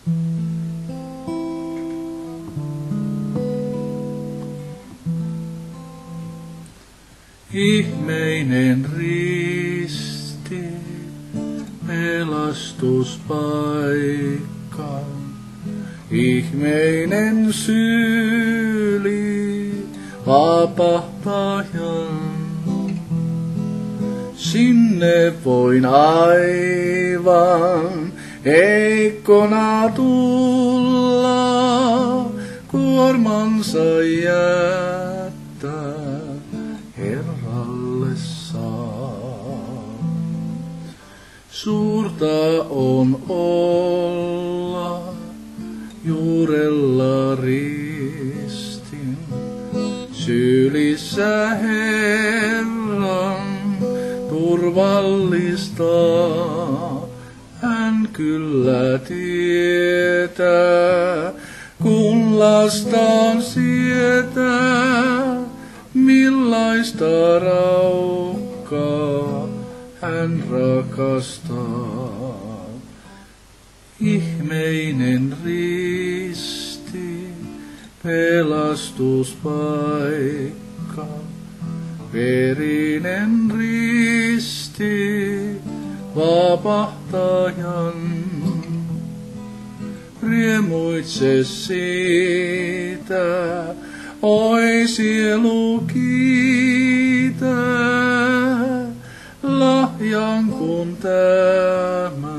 Ihmeinen risti, pelastuspaikka, ihmeinen syli, vapahtajan. Sinne voin aivan heikkona tulla, kuormansa jättää Herralle saa. Suurta on olla juurella ristin, sylissä Herran turvallista. Hän kyllä tietää, kun lastaan sietää, millaista raukkaa hän rakastaa. Ihmeinen risti, pelastuspaikka, verinen risti, vapahtajan. Riemuitse siitä, oi sielu kiitä, lahjan kun tämä